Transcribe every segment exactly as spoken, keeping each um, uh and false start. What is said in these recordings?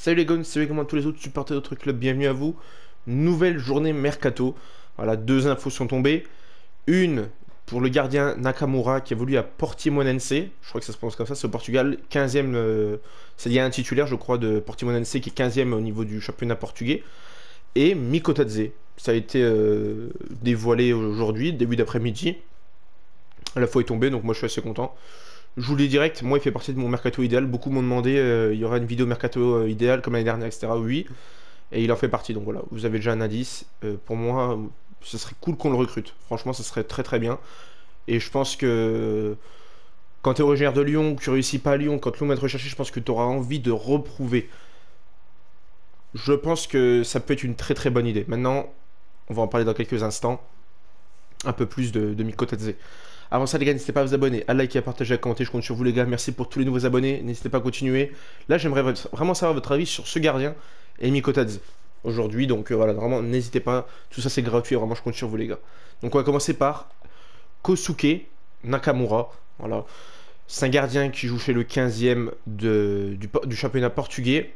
Salut les gars, salut comment tous les autres supporters d'autres clubs, bienvenue à vous. Nouvelle journée Mercato. Voilà, deux infos sont tombées. Une pour le gardien Nakamura qui évolue à Portimonense. Je crois que ça se prononce comme ça, c'est au Portugal. quinzième, euh, c'est il y a un titulaire, je crois, de Portimonense qui est quinzième au niveau du championnat portugais. Et Mikotadze. Ça a été euh, dévoilé aujourd'hui, début d'après-midi. La fois est tombée, donc moi je suis assez content. Je vous le dis direct, moi il fait partie de mon mercato idéal. Beaucoup m'ont demandé, euh, il y aura une vidéo mercato euh, idéal comme l'année dernière, et cetera. Oui, et il en fait partie. Donc voilà, vous avez déjà un indice. Euh, pour moi, ce serait cool qu'on le recrute. Franchement, ça serait très très bien. Et je pense que quand tu es originaire de Lyon, que tu réussis pas à Lyon, quand Lyon va te rechercher, je pense que tu auras envie de reprouver. Je pense que ça peut être une très très bonne idée. Maintenant, on va en parler dans quelques instants. Un peu plus de, de Mikotadze. Avant ça les gars, n'hésitez pas à vous abonner, à liker, à partager, à commenter, je compte sur vous les gars, merci pour tous les nouveaux abonnés, n'hésitez pas à continuer. Là j'aimerais vraiment savoir votre avis sur ce gardien et Mikotadze aujourd'hui, donc euh, voilà, vraiment n'hésitez pas, tout ça c'est gratuit, vraiment je compte sur vous les gars. Donc on va commencer par Kosuke Nakamura, voilà. C'est un gardien qui joue chez le quinzième de, du, du championnat portugais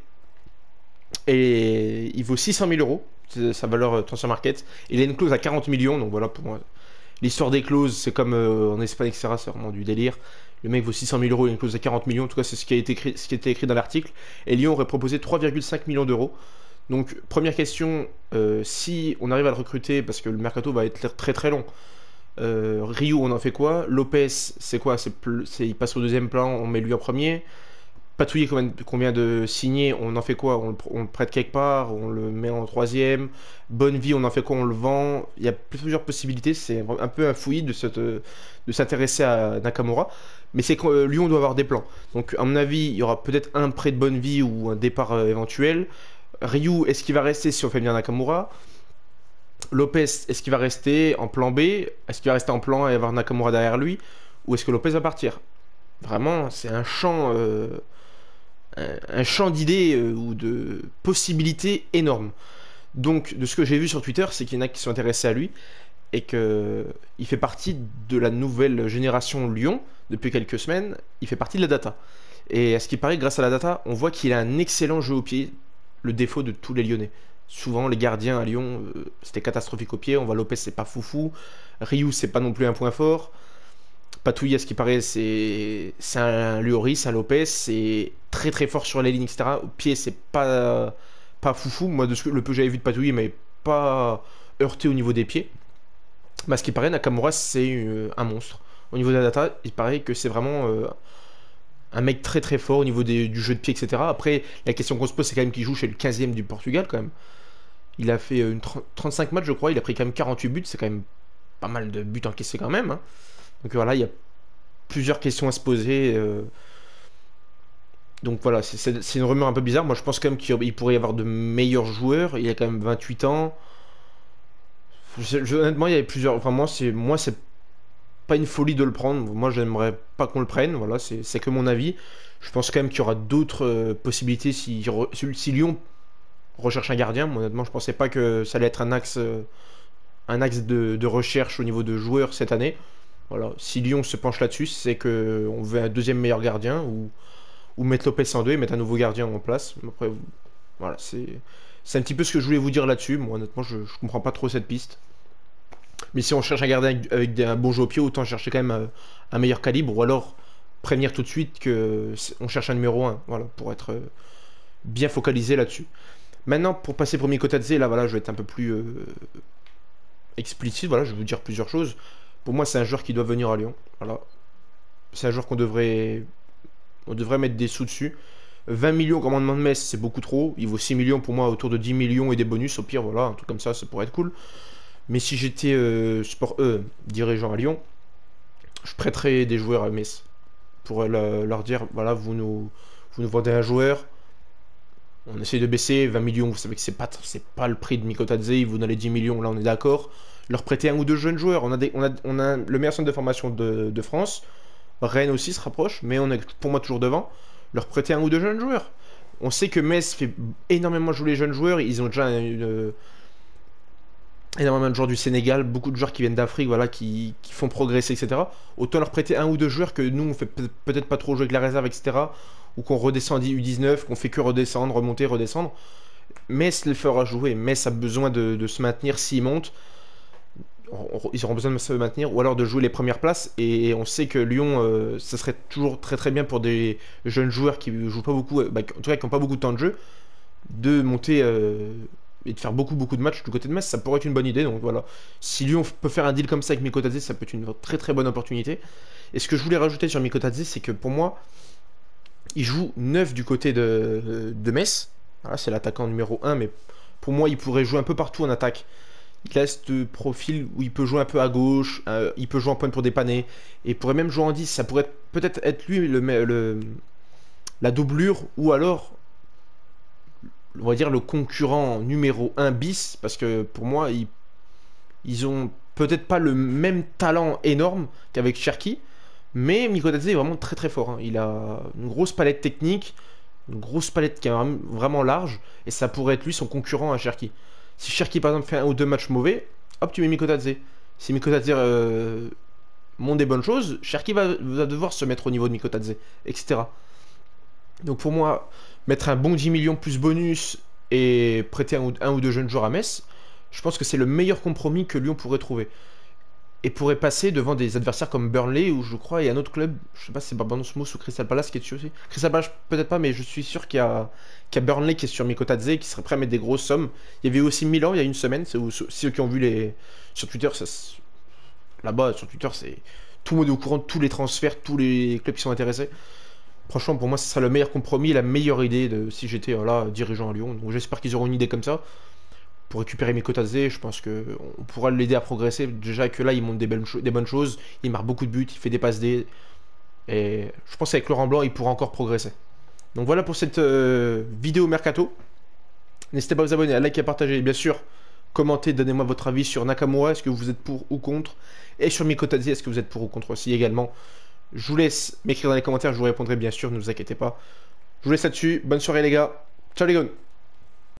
et il vaut six cent mille euros, c'est sa valeur transfer market, il a une clause à quarante millions, donc voilà pour moi. L'histoire des clauses, c'est comme euh, en Espagne, et cetera. C'est vraiment du délire. Le mec vaut six cent mille euros, il a une clause à quarante millions. En tout cas, c'est ce qui a été écrit, ce qui a été écrit dans l'article. Et Lyon aurait proposé trois virgule cinq millions d'euros. Donc, première question, euh, si on arrive à le recruter, parce que le mercato va être très très long. Euh, Ryu, on en fait quoi? Lopez, c'est quoi? C'est, il passe au deuxième plan, on met lui en premier. Patouillet qu'on vient de signer, on en fait quoi? On le, on le prête quelque part, on le met en troisième. Bonne vie, on en fait quoi? On le vend. Il y a plusieurs possibilités. C'est un peu un fouillis de s'intéresser à Nakamura. Mais c'est que euh, Lyon doit avoir des plans. Donc, à mon avis, il y aura peut-être un prêt de bonne vie ou un départ euh, éventuel. Ryu, est-ce qu'il va rester si on fait venir Nakamura? Lopez, est-ce qu'il va rester en plan B? Est-ce qu'il va rester en plan A et avoir Nakamura derrière lui? Ou est-ce que Lopez va partir? Vraiment, c'est un champ. Euh, un, un champ d'idées euh, ou de possibilités énorme. Donc, de ce que j'ai vu sur Twitter, c'est qu'il y en a qui sont intéressés à lui et qu'il fait partie de la nouvelle génération Lyon depuis quelques semaines. Il fait partie de la data. Et à ce qui paraît, grâce à la data, on voit qu'il a un excellent jeu au pied, le défaut de tous les Lyonnais. Souvent, les gardiens à Lyon, euh, c'était catastrophique au pied. On voit Lopez, c'est pas foufou. Ryu, c'est pas non plus un point fort. Patouille, à ce qui paraît, c'est un Lloris, un Lopez, c'est très très fort sur les lignes, et cetera. Au pied, c'est pas, pas foufou. Moi, de ce que le peu que j'avais vu de Patouille, mais pas heurté au niveau des pieds. Mais à ce qui paraît, Nakamura, c'est euh, un monstre. Au niveau de la data, il paraît que c'est vraiment euh, un mec très très fort au niveau des, du jeu de pied, et cetera. Après, la question qu'on se pose, c'est quand même qu'il joue chez le quinzième du Portugal, quand même. Il a fait une trente-cinq matchs, je crois. Il a pris quand même quarante-huit buts. C'est quand même pas mal de buts encaissés, quand même. Hein. Donc voilà, il y a plusieurs questions à se poser. Euh... Donc voilà, c'est une rumeur un peu bizarre. Moi, je pense quand même qu'il pourrait y avoir de meilleurs joueurs. Il a quand même vingt-huit ans. Je, je, honnêtement, il y avait plusieurs. Enfin, moi, c'est moi, c'est pas une folie de le prendre. Moi, j'aimerais pas qu'on le prenne. Voilà, c'est que mon avis. Je pense quand même qu'il y aura d'autres euh, possibilités si, si Lyon recherche un gardien. Moi, honnêtement, je pensais pas que ça allait être un axe, euh, un axe de, de recherche au niveau de joueurs cette année. Voilà. Si Lyon se penche là-dessus, c'est qu'on veut un deuxième meilleur gardien ou, ou mettre Lopez en deux et mettre un nouveau gardien en place. Après, voilà, c'est un petit peu ce que je voulais vous dire là-dessus. Moi, honnêtement, je, je comprends pas trop cette piste. Mais si on cherche un gardien avec, avec des, un bon jeu au pied, autant chercher quand même un, un meilleur calibre ou alors prévenir tout de suite qu'on cherche un numéro un. Voilà, pour être bien focalisé là-dessus. Maintenant, pour passer pour Mikotadze, là, voilà, je vais être un peu plus euh, explicite. Voilà, je vais vous dire plusieurs choses. Pour moi, c'est un joueur qui doit venir à Lyon. Voilà. C'est un joueur qu'on devrait... On devrait mettre des sous dessus. vingt millions commandement de Metz, c'est beaucoup trop. Il vaut six millions pour moi, autour de dix millions et des bonus. Au pire, voilà, un truc comme ça, ça pourrait être cool. Mais si j'étais euh, sport euh, dirigeant à Lyon, je prêterais des joueurs à Metz. Pour euh, leur dire, voilà, vous nous, vous nous vendez un joueur. On essaye de baisser. vingt millions, vous savez que c'est pas, c'est pas le prix de Mikotadze. Il vous donne les dix millions, là on est d'accord. Leur prêter un ou deux jeunes joueurs. On a, des, on a, on a le meilleur centre de formation de, de France. Rennes aussi se rapproche, mais on est pour moi toujours devant. Leur prêter un ou deux jeunes joueurs. On sait que Metz fait énormément jouer les jeunes joueurs. Ils ont déjà une, énormément de joueurs du Sénégal, beaucoup de joueurs qui viennent d'Afrique, voilà, qui, qui font progresser, et cetera. Autant leur prêter un ou deux joueurs que nous, on fait peut-être pas trop jouer avec la réserve, et cetera. ou qu'on redescend U dix-neuf, qu'on fait que redescendre, remonter, redescendre. Metz les fera jouer. Metz a besoin de, de se maintenir s'ils montent. Ils auront besoin de se maintenir ou alors de jouer les premières places. Et on sait que Lyon, euh, ça serait toujours très très bien pour des jeunes joueurs qui jouent pas beaucoup, bah, en tout cas qui n'ont pas beaucoup de temps de jeu, de monter euh, et de faire beaucoup beaucoup de matchs du côté de Metz. Ça pourrait être une bonne idée. Donc voilà, si Lyon peut faire un deal comme ça avec Mikotadze, ça peut être une très très bonne opportunité. Et ce que je voulais rajouter sur Mikotadze, c'est que pour moi, il joue neuf du côté de, de Metz. Voilà, c'est l'attaquant numéro un, mais pour moi, il pourrait jouer un peu partout en attaque. Il a ce profil où il peut jouer un peu à gauche, euh, il peut jouer en pointe pour dépanner, et il pourrait même jouer en dix. Ça pourrait peut-être être lui le, le, la doublure, ou alors, on va dire, le concurrent numéro un bis, parce que pour moi, ils, ils ont peut-être pas le même talent énorme qu'avec Cherki, mais Mikotadze est vraiment très très fort. Hein. Il a une grosse palette technique, une grosse palette qui est vraiment large, et ça pourrait être lui son concurrent à Cherki. Si Cherki par exemple fait un ou deux matchs mauvais, hop tu mets Mikotadze. Si Mikotadze euh, montre des bonnes choses, Cherki va, va devoir se mettre au niveau de Mikotadze, et cetera. Donc pour moi, mettre un bon dix millions plus bonus et prêter un ou, un ou deux jeunes joueurs à Metz, je pense que c'est le meilleur compromis que Lyon pourrait trouver. Et pourrait passer devant des adversaires comme Burnley, ou je crois il y a un autre club, je sais pas si c'est Barbados-Mousse ou Crystal Palace qui est dessus aussi. Crystal Palace peut-être pas, mais je suis sûr qu'il y a, qu'il y a Burnley qui est sur Mikotadze, qui serait prêt à mettre des grosses sommes. Il y avait aussi Milan il y a une semaine, c'est où ceux qui ont vu les sur Twitter, là-bas sur Twitter, c'est tout le monde est au courant de tous les transferts, tous les clubs qui sont intéressés. Franchement, pour moi, ce sera le meilleur compromis, la meilleure idée de si j'étais là dirigeant à Lyon. Donc j'espère qu'ils auront une idée comme ça. Pour récupérer Mikotadze, je pense qu'on pourra l'aider à progresser. Déjà que là, il montre des, belles des bonnes choses, il marque beaucoup de buts, il fait des passes D. Et je pense qu'avec Laurent Blanc, il pourra encore progresser. Donc voilà pour cette euh, vidéo Mercato. N'hésitez pas à vous abonner, à liker, à partager. Et bien sûr, commentez, donnez-moi votre avis sur Nakamura, est-ce que vous êtes pour ou contre. Et sur Mikotadze, est-ce que vous êtes pour ou contre aussi également. Je vous laisse m'écrire dans les commentaires, je vous répondrai bien sûr, ne vous inquiétez pas. Je vous laisse là-dessus. Bonne soirée les gars. Ciao les gars.